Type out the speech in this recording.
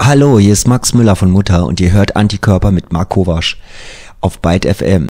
Hallo, hier ist Max Müller von Mutter und ihr hört Antikörper mit Mark Kovasch auf Byte FM.